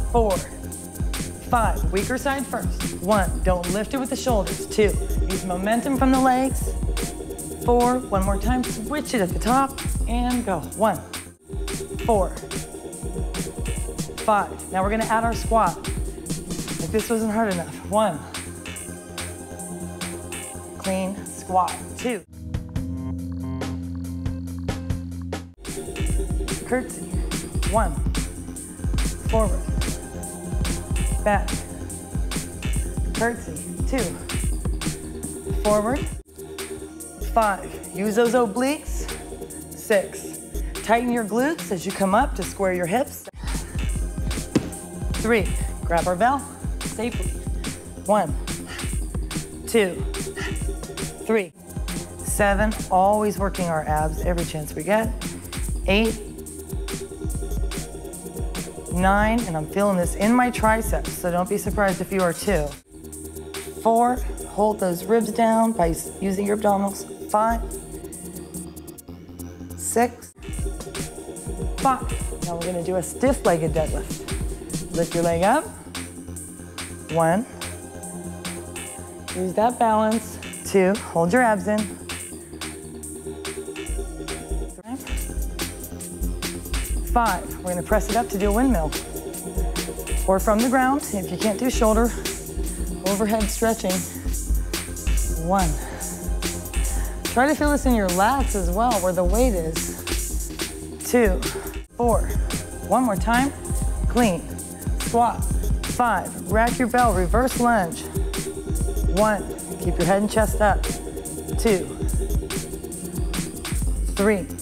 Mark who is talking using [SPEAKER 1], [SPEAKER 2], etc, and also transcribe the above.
[SPEAKER 1] 4, 5, weaker side first. 1, don't lift it with the shoulders. 2, use momentum from the legs. 4, one more time, switch it at the top, and go. 1, 4, 5. Now we're gonna add our squat. Like this wasn't hard enough. 1, clean squat. 2, curtsy. 1, forward, back, curtsy. 2, forward. 5, use those obliques. 6, tighten your glutes as you come up to square your hips. 3, grab our bell safely. 1, 2, 3, 7, always working our abs every chance we get. 8, 9, and I'm feeling this in my triceps, so don't be surprised if you are too. 4, hold those ribs down by using your abdominals. 5, 6, 5. Now we're gonna do a stiff-legged deadlift. Lift your leg up. 1, use that balance. 2, hold your abs in. 5, we're gonna press it up to do a windmill. Or from the ground, if you can't do shoulder, overhead stretching. 1. Try to feel this in your lats as well, where the weight is. 2, 4, one more time, clean, squat. 5, rack your bell, reverse lunge. 1, keep your head and chest up. 2, 3,